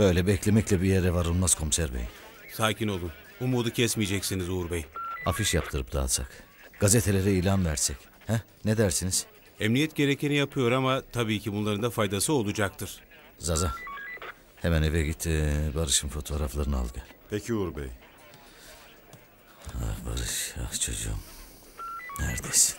Böyle beklemekle bir yere varılmaz komiser bey. Sakin olun. Umudu kesmeyeceksiniz Uğur Bey. Afiş yaptırıp dağıtsak. Gazetelere ilan versek. Ne dersiniz? Emniyet gerekeni yapıyor ama tabii ki bunların da faydası olacaktır. Zaza. Hemen eve git, Barış'ın fotoğraflarını al gel. Peki Uğur Bey. Ah Barış, ah çocuğum. Neredesin?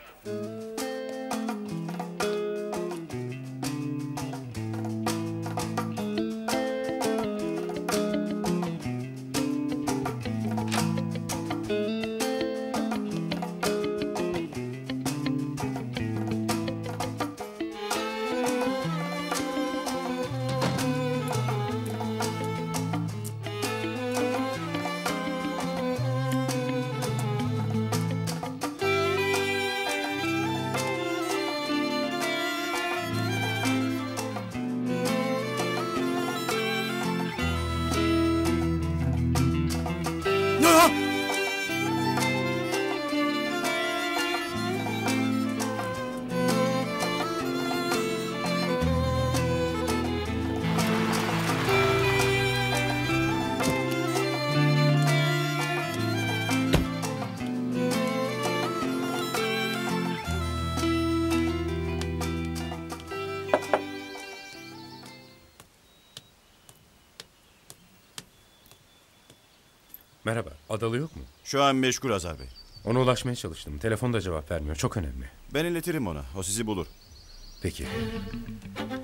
Merhaba, Adalı yok mu? Şu an meşgul Hazar Bey. Ona ulaşmaya çalıştım. Telefonda cevap vermiyor. Çok önemli. Ben iletirim ona. O sizi bulur. Peki.